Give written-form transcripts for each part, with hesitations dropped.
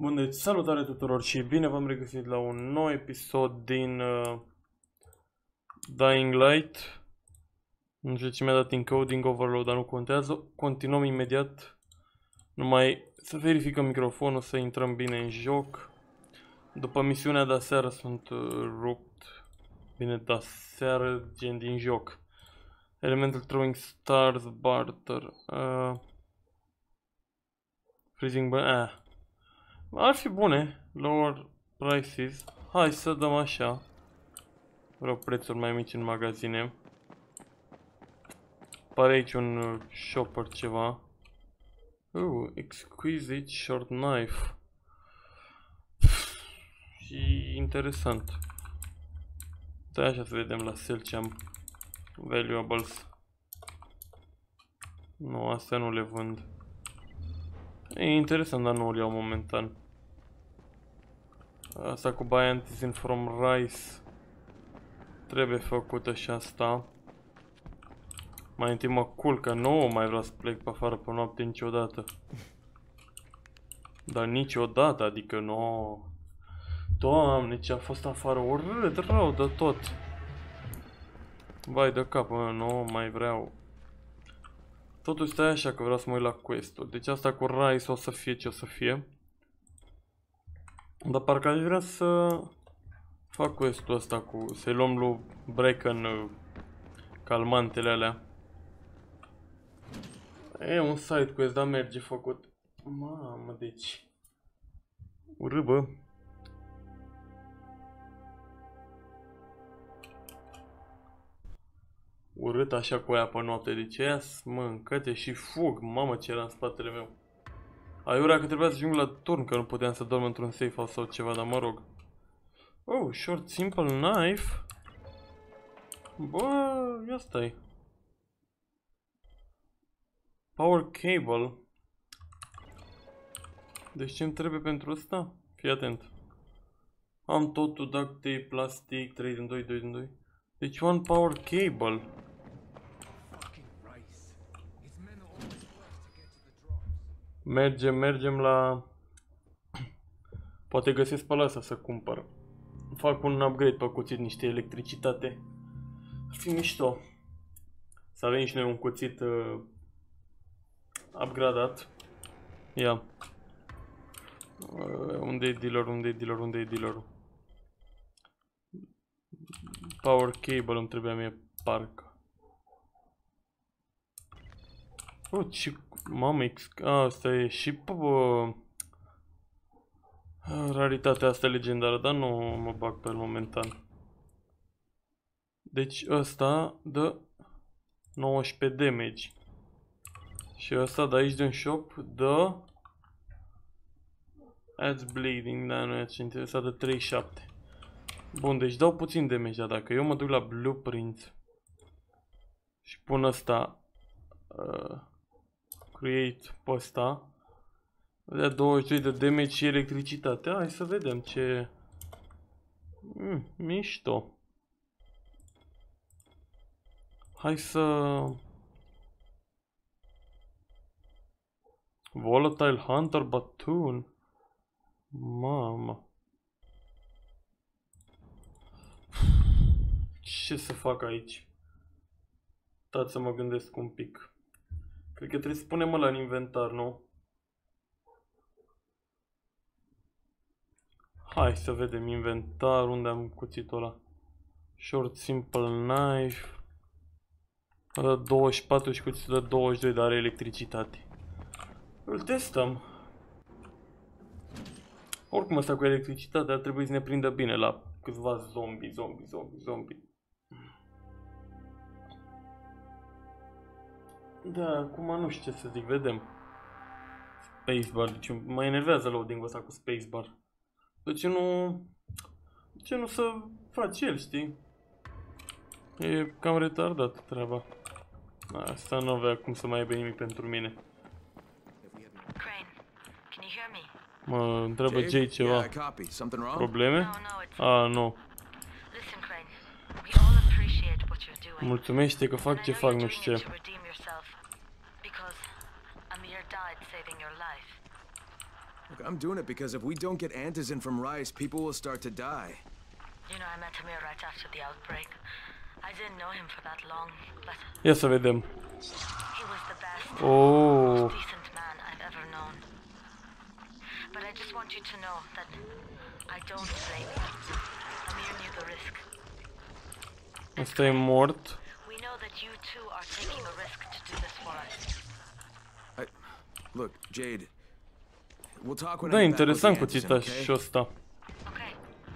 Bun, deci salutare tuturor și bine v-am regăsit la un nou episod din Dying Light. Nu știu ce mi-a dat encoding overload, dar nu contează. Continuăm imediat. Numai să verificăm microfonul, să intrăm bine în joc. După misiunea de aseară sunt rupt. Bine, de aseară, gen din joc. Elemental Throwing Stars, Barter. Freezing ar fi bune. Lower prices. Hai să dăm așa. Vreau prețuri mai mici în magazine. Pare aici un shopper ceva. Exquisite short knife. Și interesant. Stai așa să vedem la sell ce am. Valuables. Nu, astea nu le vând. E interesant, dar nu îl iau momentan. Asta cu buy antizen from rice trebuie făcută și asta. Mai întâi mă culc, că nu mai vreau să plec pe afară pe noapte niciodată. Dar niciodată, adică nu. Doamne, ce a fost afară, urât, rău de tot. Vai de cap, nu mai vreau. Totuși stai așa că vreau să mă uit la quest-ul. Deci asta cu rice o să fie ce o să fie. Dar parcă aș vrea să fac quest-ul ăsta cu... să-i luăm lui Bracken calmantele alea. E un side quest, dar merge făcut. Mamă, deci... urât, urât așa cu aia pe noapte, deci aia mâncă-te și fug. Mamă, ce era în spatele meu. Aiurea că trebuia să ajung la turn, că nu puteam să dorm într-un safe house sau ceva, dar mă rog. Oh, short simple knife. Bă, ia stai. Power cable. Deci ce-mi trebuie pentru asta? Fii atent. Am totul, duct tape, plastic, 3 din 2, 2 din 2. Deci one power cable. Mergem la... Poate găsesc pe la asta să cumpăr. Fac un upgrade pe cuțit, niște electricitate. Ar fi mișto. Să avem și noi un cuțit upgradat. Ia. Unde e dealer, unde e dealer, unde e dealerul? Power cable îmi trebuia mie, parcă. Ce... Mamă, asta e și pe... raritatea asta legendară, dar nu mă bag pe el momentan. Deci ăsta dă 19 damage. Și ăsta de aici din shop dă... adds bleeding, da, nu e ce interesat, de 37. Bun, deci dau puțin damage, dar dacă eu mă duc la blueprint și pun ăsta... create pe ăsta, vedea 22 de damage și electricitate. Hai să vedem ce... mișto. Hai să... Volatile Hunter Batoon. Mamă. Ce să fac aici? Stați să mă gândesc un pic. Cred că trebuie să punem ăla în inventar, nu? Hai să vedem inventar, unde am cuțitul ăla. Short simple knife. Ăla 24 și cuțitul de 22, dar are electricitate. Îl testăm. Oricum ăsta cu electricitatea ar trebui să ne prindă bine la câțiva zombie. Da, acum nu știu ce să zic, vedem. Spacebar, deci mă enervează loading-ul ăsta cu spacebar. De ce nu să faci el, știi? E cam retardat treaba. Asta nu avea cum să mai aibă nimic pentru mine. Mă întreabă Jay ceva. Probleme? Nu. Mulțumește că fac ce fac, nu știu ce. Look, I'm doing it because if we don't get antizin from Rice, people will start to die. You know, I met Amir right after the outbreak. I didn't know him for that long, but Ia să vedem. he was the best, Oh, most decent man I've ever known. But I just want you to know that I don't blame you. Amir knew the risk. ăsta e mort. We know that you two are taking a risk to do this for us. Look, Jade. We'll talk when Da, I get back with the interesant antizin, cuțitașul okay? ăsta. Okay.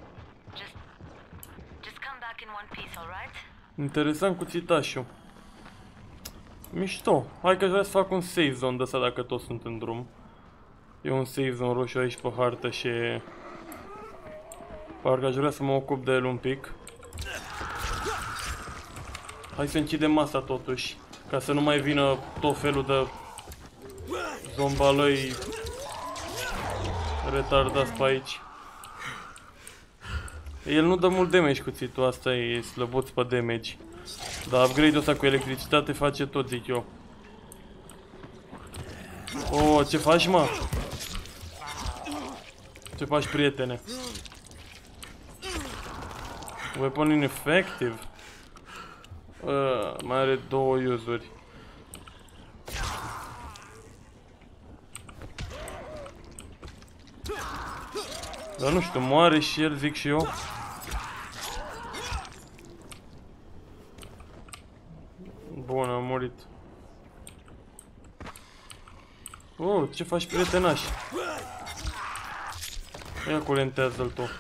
Just come back in one piece, all right? Interesant cuțitașul. Mișto. Hai că aș vrea să fac un save zone de ăsta dacă toți sunt în drum. E un save zone roșu aici pe hartă și... Parcă aș vrea să mă ocup de el un pic. Hai să închidem asta totuși. Ca să nu mai vină tot felul de zombalăi retardați pe aici. El nu dă mult damage cuțitul, asta e slăbuț pe damage. Dar upgrade-ul ăsta cu electricitate face tot, zic eu. Oh, ce faci, mă? Ce faci, prietene? Weapon ineffective. Mai are două use-uri. Dar nu știu, moare și el, zic și eu. Bun, a murit. Oh, ce faci, prietenaș? Ia curentează-l tu.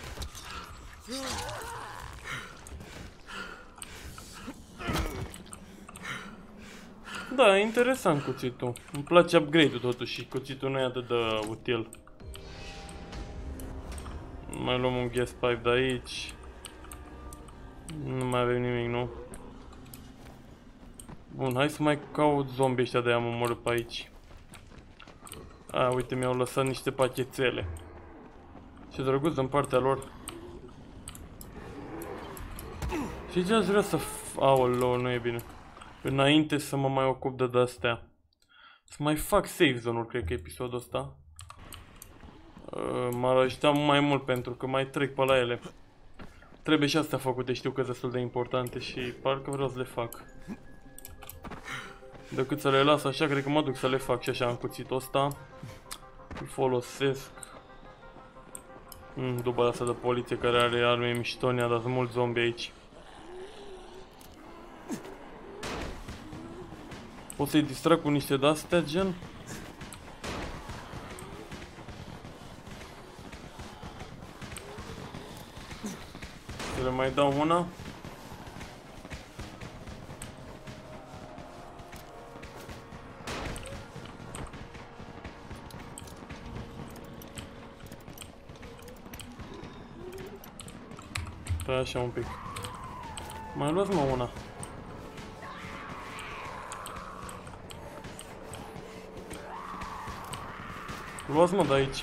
Da, e interesant cuțitul. Îmi place upgrade-ul totuși și cuțitul nu e atât de util. Mai luăm un gas pipe de aici. Nu mai avem nimic, nu? Bun, hai să mai caut zombie ăștia de-aia am omorât pe aici. A, uite, mi-au lăsat niște pachetele. Ce drăguț în partea lor. Și ce aș vrea să... Aoleu, nu e bine. Înainte să mă mai ocup de astea. Să mai fac save zone-uri, cred că episodul ăsta. M-ar ajuta mai mult pentru că mai trec pe la ele. Trebuie și astea făcute, știu că sunt destul de importante și parcă vreau să le fac. Decât să le las așa, cred că mă duc să le fac și așa în cuțitul ăsta. Îl folosesc. După asta de poliție care are arme miștonia, dar sunt mulți zombie aici. Pot să-i distrag cu niște de-astea, gen? Să le mai dau una. Stai așa un pic. Mai luați, mă, una. Luați, mă, de aici.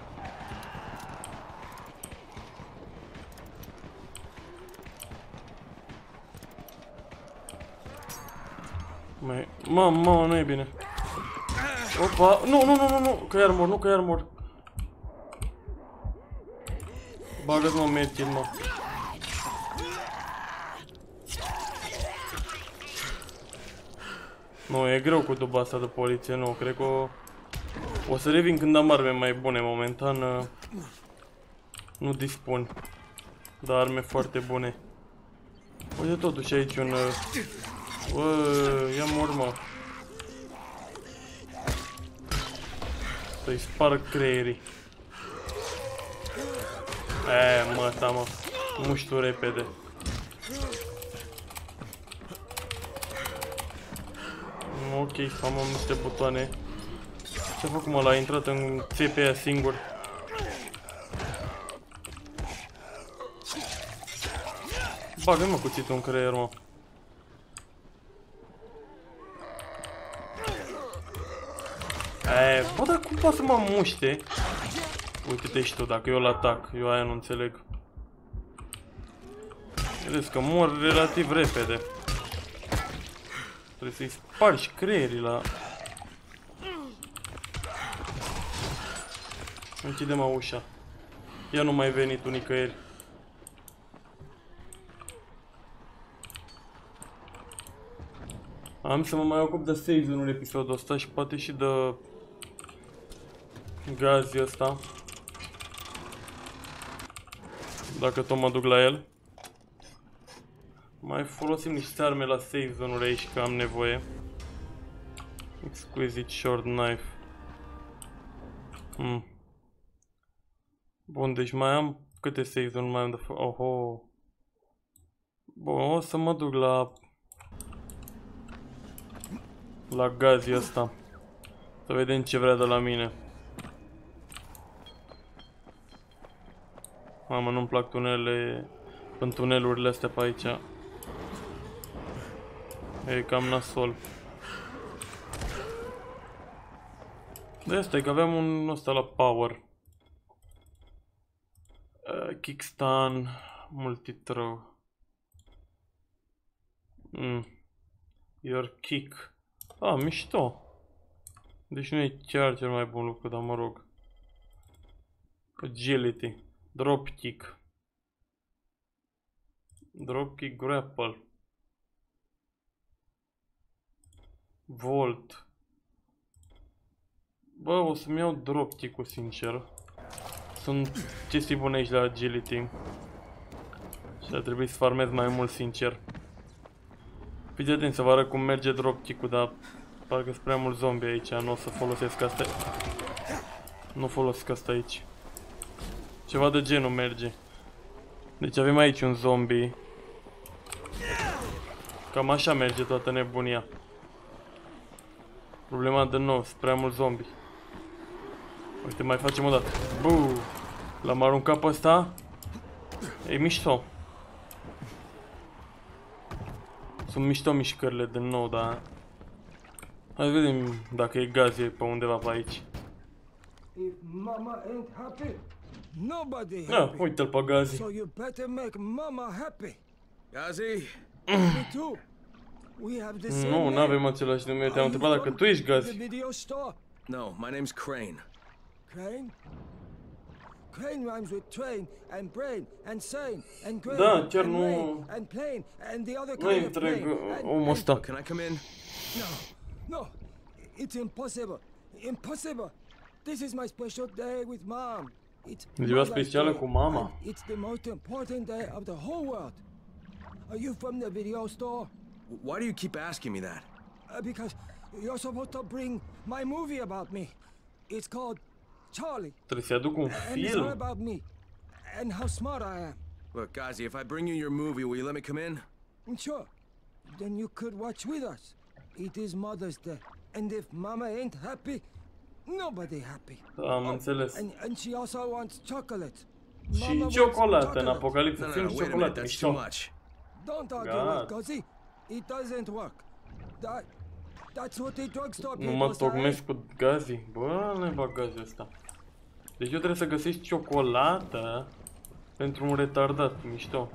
Mă, nu e bine. Opa, nu, că e armor, nu că e armor. Bagă-ți, mă, medkit, mă. Nu, e greu cu duba asta de poliție, nu, cred că o să revin când am arme mai bune, momentan nu dispun de arme foarte bune. Uite totuși aici un... ia mor, mă. Să-i sparg creierii. Mă, ta, mă. Muștu repede. Ok, am niște butoane. Ce-a făcut, mă, l-a intrat în țepe aia singur. Bagă-mă cuțitul în creier, mă. Bă, dar cum poate să mă muște? Uite-te și tu, dacă eu l-atac, eu aia nu înțeleg. Vedeți că mor relativ repede. Trebuie să-i spargi creierii la... Închide-mă ușa. Ea nu mai veni tu nicăieri. Am să mă mai ocup de save zone-ul episodul ăsta și poate și de gazii ăsta. Dacă tot mă duc la el. Mai folosim niște arme la save zone-ul aici, că am nevoie. Exquisite short knife. Bun, deci mai am câte save zone mai am de făcut. Oho. Bun, o să mă duc la gazii ăsta. Să vedem ce vrea de la mine. Mamă, nu-mi plac tunelele, în tunelurile astea pe aici. E cam nasol. De asta e că aveam un ăsta la power. Kickstand, multi-throw. Your kick. Mișto. Deci nu e chiar cel mai bun lucru, dar mă rog. Agility. Dropkick. Dropkick grapple. Volt. Bă, o să-mi iau dropkick-ul, sincer. Sunt chestii bune aici la agility. Și ar trebui să farmez mai mult, sincer. Fiți atenți să vă arăt cum merge dropkick-ul, dar parcă sunt prea mulți zombie aici, nu o să folosesc asta. Nu folosesc asta aici. Ceva de genul merge. Deci avem aici un zombie. Cam așa merge toată nebunia. Problema de nou, sunt prea mulți zombie. Uite, mai facem o dată. Buu! L-am aruncat pe ăsta. E mișto. Sunt mișto mișcările de nou, dar... Hai să vedem dacă e gazie pe undeva pe aici. Uite-l pe Gazi. So you better make mama happy. Gazi? Me too. We have the same Nu, n-avem același nume. Te-am întrebat dacă tu ești Gazi. No, my name's Crane. Crane? Crane rhymes with train and brain and sane and grain Da, chiar and nu... rain and plane and the other Nu kind of întreg plane. omul ăsta. Can I come in? No, it's impossible. Impossible. This is my special day with mom. It's Ziua Mother's specială Day, cu mama. and it's the most important day of the whole world. Are you from the video store? Why do you keep asking me that? Because you're supposed to bring my movie about me. It's called Charlie. Trebuie să-i aduc un And it's all film. about me and how smart I am. Look, Gazi, if I bring you your movie, will you let me come in? Sure. Then you could watch with us. It is Mother's Day. And if Mama ain't happy, nobody happy. Am înțeles. And she also wants chocolate. Și Mama ciocolată wants în Apocalipsă. No, Film wait a minute, ciocolată. that's too Mișto. much. Don't argue God. with Guzzy. It doesn't work. That's what the drugstore Nu people mă say. tocmesc cu Gazi. Bă, nu-i bag Gazi ăsta. Deci eu trebuie să găsesc ciocolată pentru un retardat. Mișto.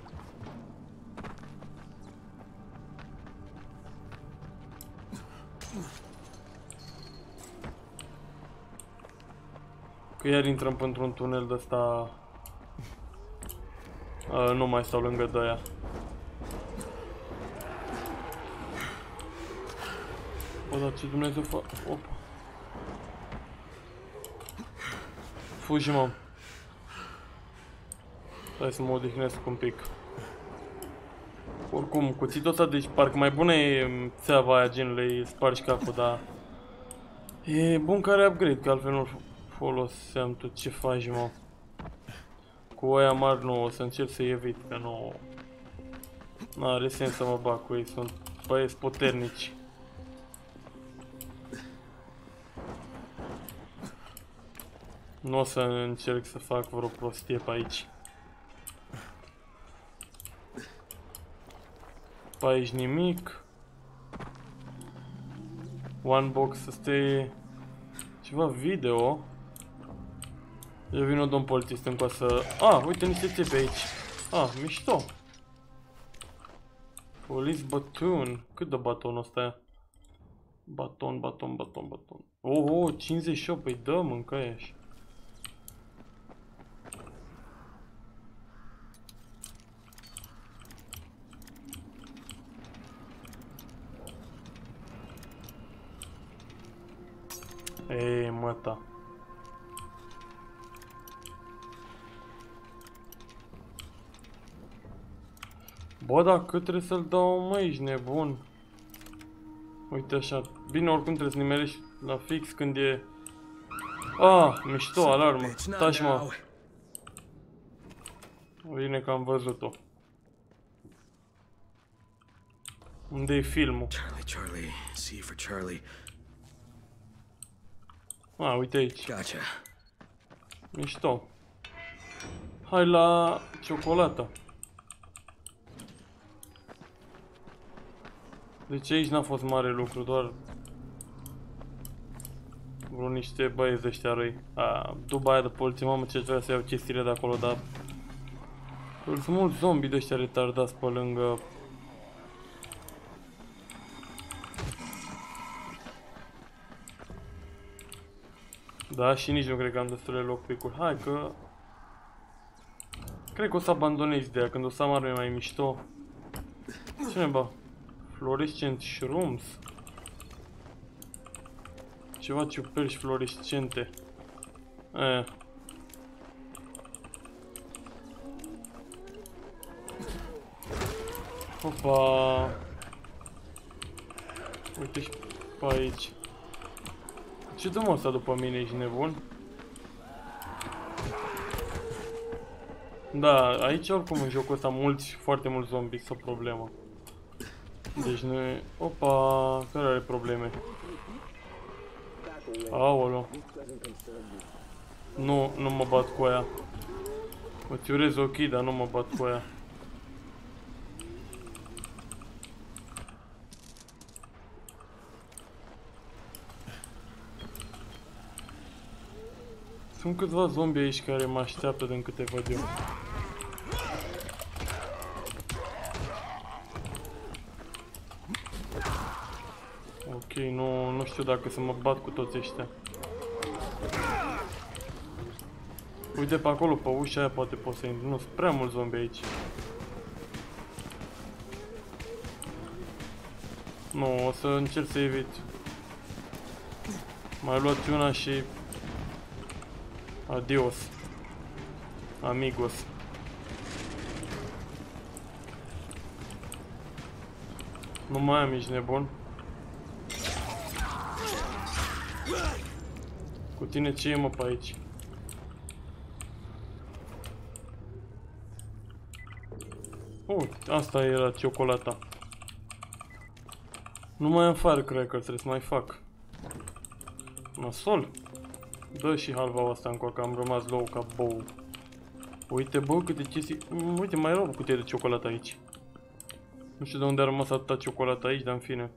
Că iar intrăm într-un tunel de ăsta. Nu mai stau lângă de aia. Bă, dar ce Dumnezeu fac? Opa. Fugi, mă. Hai să mă odihnesc un pic. Oricum, cuțitul ăsta, deci parcă mai bună e țeava aia, gen le spargi capul, dar... E bun care upgrade, că altfel nu foloseam tot ce faci, mă. Cu aia mari nu, o să încerc să-i evit, că nu... N-are sens să mă bag cu ei, sunt băieți puternici. Nu o să încerc să fac vreo prostie pe aici. Pe aici nimic. One box, ăsta e ceva video. Eu vin o domn polițist încă să... Uite niște țepe aici. Mișto. Police baton. Cât de baton ăsta e? Baton. 58, păi dă mâncă așa. Ei, măta. Bă, dar cât trebuie să-l dau, mă, ești nebun? Uite așa. Bine, oricum trebuie să nimerești la fix când e... Ah, mișto, alarmă. Taci, mă. Bine că am văzut-o. Unde e filmul? Charlie, Charlie. C for Charlie. Ah, uite aici. Gotcha. Mișto. Hai la ciocolată. Deci aici n-a fost mare lucru, doar vreo niște băieți ăștia răi. După aia de poliție, mamă, ce vrea să iau chestiile de acolo, dar sunt mulți zombi de ăștia retardați pe lângă. Da, și nici nu cred că am destule lockpick-uri. Hai că... Cred că o să abandonez ideea, când o să am arme mai mișto. Ce neba? Fluorescent shrooms. Ceva ciuperci fluorescente. Opa. Uite și pe aici. Ce dă mă ăsta după mine, ești nebun? Da, aici oricum în jocul ăsta mulți, foarte mulți zombi sunt o problemă. Deci nu e... Opa, care are probleme? Aolo. Nu mă bat cu aia. Îți urez ok, dar nu mă bat cu aia. Sunt câțiva zombi aici care mă așteaptă din câte văd eu. Ok, nu știu dacă să mă bat cu toți ăștia. Uite pe acolo, pe ușa aia poate pot să intru. Nu, sunt prea mulți zombi aici. Nu, o să încerc să evit. Mai luați una și... Adios. Amigos. Nu mai am, ești nebun. Cu tine ce e, mă, pe aici? Asta era ciocolata. Nu mai am firecracker, trebuie să mai fac. Nasol. Dă și halva asta încă, că am rămas low ca bou. Uite, bă, câte chestii... Uite, mai erau cutie de ciocolată aici. Nu știu de unde a rămas atâta ciocolată aici, dar în fine.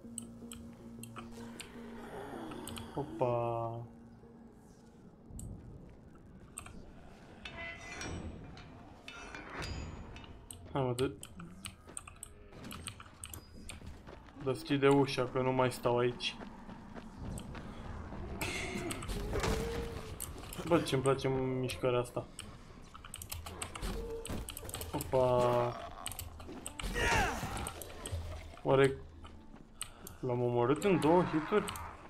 Opa. Hai, mă, deschide ușa, că nu mai stau aici. Bă, ce-mi place mișcarea asta. Opa. Oare l-am omorât în 2 hituri?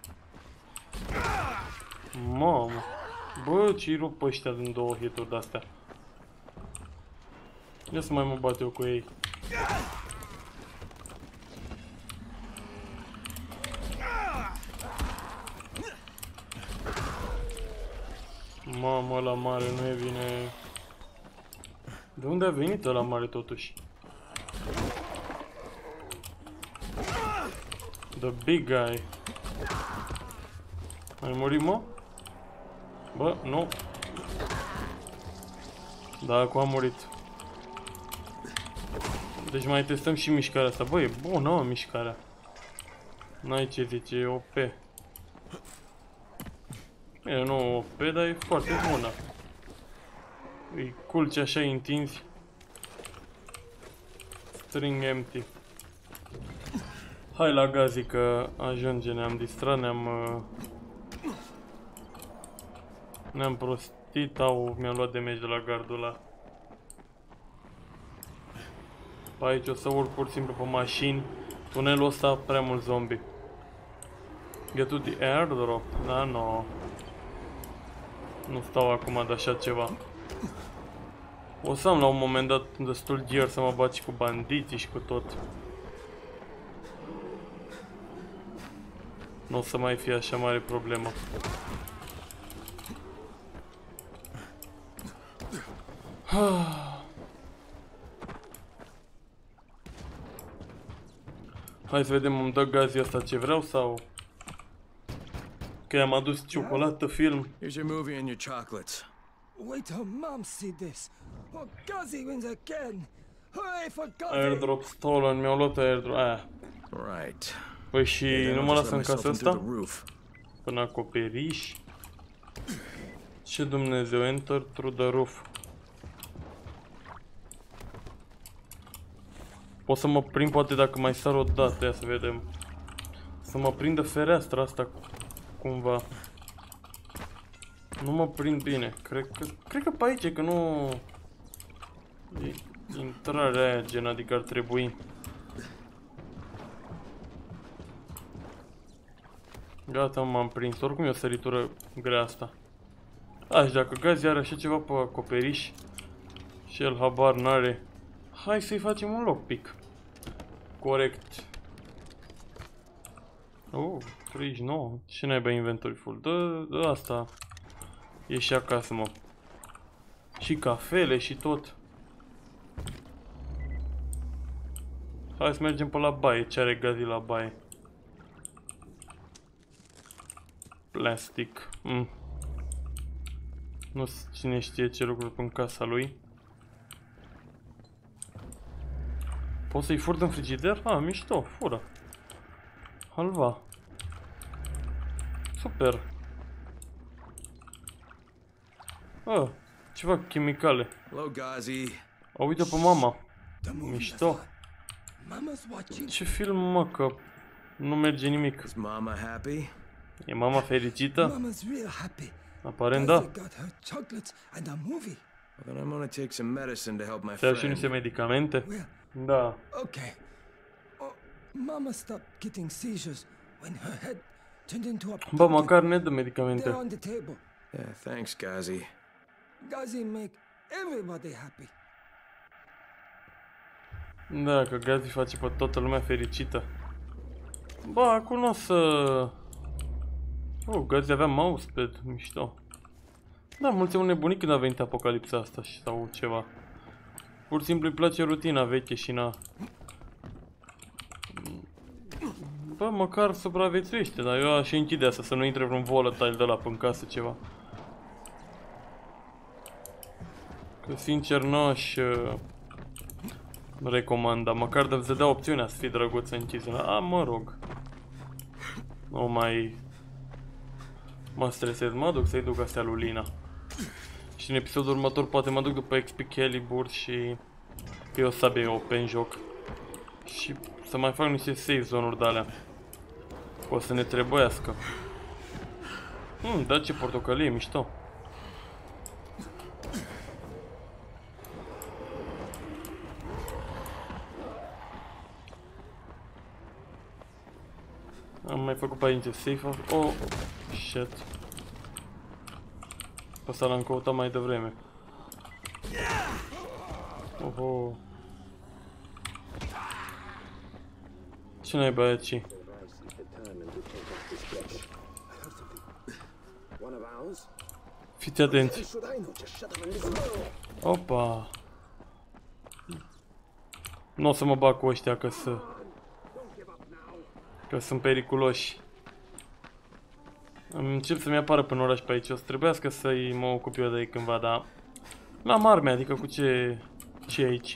Mamă. Bă, ce-i rup pe ăștia din 2 hituri de-astea. Ia să mai mă bat eu cu ei. Mamă, ăla mare nu e bine. De unde a venit ăla mare totuși? The big guy. Ai murit, mă? Bă, nu. Da, acum a murit. Deci mai testăm și mișcarea asta. Bă, e bună, mă, mișcarea. N-ai ce zice, e OP. E, nu OP, dar e foarte bună. Îi culci așa întinzi. String empty. Hai la Gazi că ajunge, ne-am distrat, ne-am prostit, mi-am luat damage de la gardul ăla. Pe aici o să urc pur și simplu pe mașini. Tunelul ăsta prea mult zombie. Get to the airdrop. Da, no. Nu stau acum de așa ceva. O să am la un moment dat destul gear să mă bat și cu bandiții și cu tot. Nu o să mai fie așa mare problemă. Hai să vedem, îmi dă gazii ăsta ce vreau sau... Că am adus ciocolată, film. Here's your movie and your chocolates. Wait till Mom see this. Oh, Ghazi wins again. Hooray for Ghazi! Airdrop stolen, mi-au luat airdrop. Aia. Right. Păi și Then nu I'll mă just lasă let în myself casa in through asta? the roof. Până acoperiș. Ce Dumnezeu, enter through the roof. Pot să mă prind poate dacă mai sar o dată, ia să vedem. Să mă prindă fereastra asta cumva. Nu mă prind bine. Cred că pe aici, că nu... E intrarea aia gen, adică ar trebui. Gata, m-am prins. Oricum e o săritură grea asta. A, și dacă Ghazi are așa ceva pe acoperiș și el habar n-are, hai să-i facem un lockpick. Corect. Oh, 39. Ce naiba inventory full? Dă asta. E și acasă, mă. Și cafele și tot. Hai să mergem pe la baie. Ce are Ghazi la baie? Plastic. Nu cine știe ce lucruri în casa lui. Poți să-i furt în frigider? Ah, mișto, fură. Halva. Super. Ah, ceva chimicale. Hello, Ghazi. O, uite pe mama. Mișto. Mama's watching. Ce film, mă, că nu merge nimic. Is Mama happy? E mama fericită? Mama's real happy. Aparent Ghazi da. got her chocolates and a movie. Well, then I'm gonna take some medicine to help my Să iau și friend. niște medicamente? Well, Da. okay. Oh, Mama stopped getting seizures when her head turned into a Bă, pumpkin. măcar ne dă They're medicamente. on the table. Yeah, thanks, Ghazi. Ghazi make everybody happy. Da, că Ghazi face pe toată lumea fericită. Bă, acum nu o să... Oh, Ghazi avea mousepad, mișto. Da, mulți au nebunit când a venit apocalipsa asta sau ceva. Pur și simplu îi place rutina veche și na... Bă, măcar supraviețuiește, dar eu aș închide asta, să nu intre vreun volatile de la în casă ceva. Că sincer nu aș recomanda, măcar de să dea opțiunea să fii drăguț să închizi. A, mă rog. Nu mai... Mă stresez, mă duc să-i duc astea lui Lina. Și în episodul următor poate mă duc după XP Calibur și... Că eu sabie OP în joc. Și să mai fac niște save zone-uri de-alea. O să ne trebuiască. Da, ce portocalie, mișto. Am mai făcut pe aici safe. Oh, shit. Pe ăsta l-am căutat mai devreme. Oho. Ce n-ai băiaci? Fiți atenți. Opa. Nu o să mă bag cu ăștia că sunt periculoși. Îmi încep să-mi apară până oraș pe aici. O să trebuiască să-i mă ocup eu de ei cândva, dar... N-am arme, adică cu ce e aici?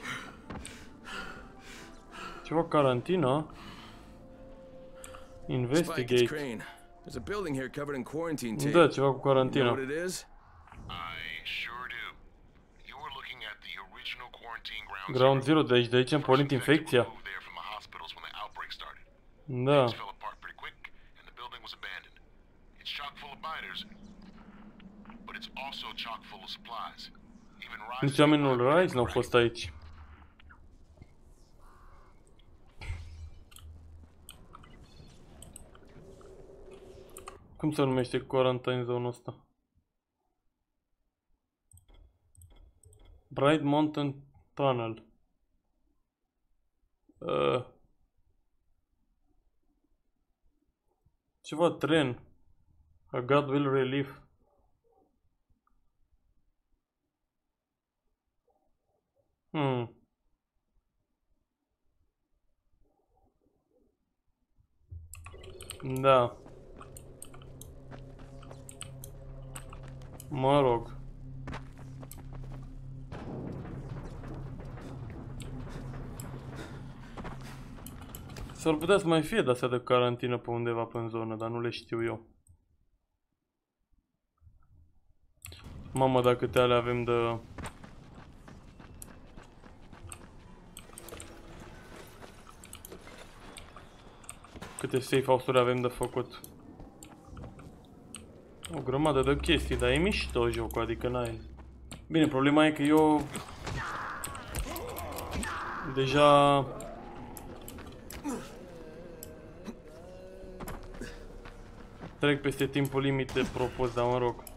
Ceva carantină? Spike, it's Investigate. Crane. There's a building here covered in quarantine tape. Da, ceva cu You know carantină. what it is? I sure do. You were looking at the original quarantine Ground Zero, de aici am pornit infecția. there from the hospitals when the outbreak started. Da. Things fell apart pretty quick, and the building was abandoned. It's chock full of biters, but it's also chock full of supplies. Even Nici oamenul Rise n-au fost aici. Cum se numește quarantine zone-ul ăsta? Bright Mountain Tunnel. Ceva tren. A God will relief. Da. Mă rog. S-ar putea să mai fie de-astea de carantină pe undeva pe zonă, dar nu le știu eu. Mamă, dacă câte ale avem de... Câte safe house-uri avem de făcut. O grămadă de chestii, dar e mișto jocul, adică n-ai... Bine, problema e că eu... Deja... Trec peste timpul limit de propus, dar mă rog.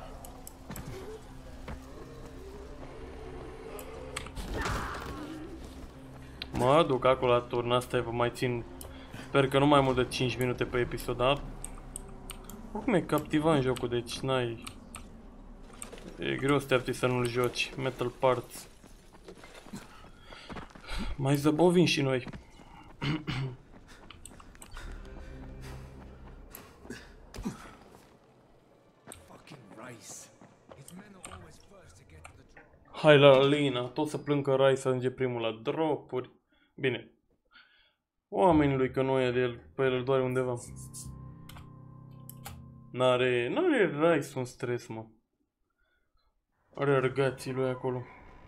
Mă duc acolo la turn, asta e, vă mai țin. Sper că nu mai mult de 5 minute pe episod, dar... Oricum e captivant jocul, deci n-ai... E greu să te apti să nu-l joci. Metal Parts. Mai zăbovim și noi. Hai la Lina, tot să plâng că Rai să ajunge primul la dropuri. Bine. Oamenii lui că nu e de el, pe el doare undeva. N-are Rai un stres, mă. Are argații lui acolo.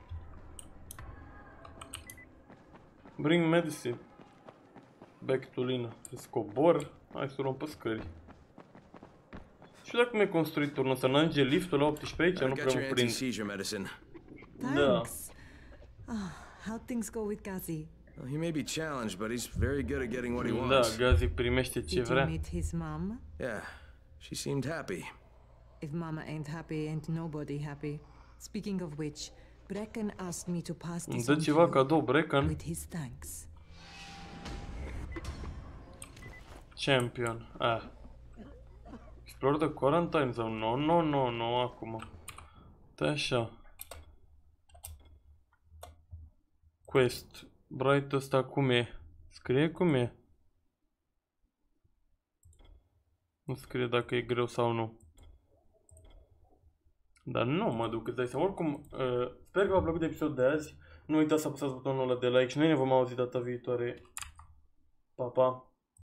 Bring medicine. Back to Lina. Să scobor. Hai să luăm pe scări. Și dacă mi-e construit turnul ăsta, n-ajunge liftul la 18 aici, nu prea mă prind. Da. How things go with Gazi? Well, he may be challenged, but he's very good at getting what he Da, wants. Gazi primește ce Did you vrea. meet his mom? Yeah, she seemed happy. If Mama ain't happy, ain't nobody happy. Speaking of which, Brecken asked me to pass Îmi this dă on to ceva you cadou, Brecken. with his thanks. Champion. Explore the quarantine zone. No, acum. Da, așa. Quest. Bright ăsta cum e? Scrie cum e? Nu scrie dacă e greu sau nu. Dar nu mă duc, îți dai seama. Oricum, sper că v-a plăcut episodul de azi. Nu uitați să apăsați butonul ăla de like și noi ne vom auzi data viitoare. Pa, pa!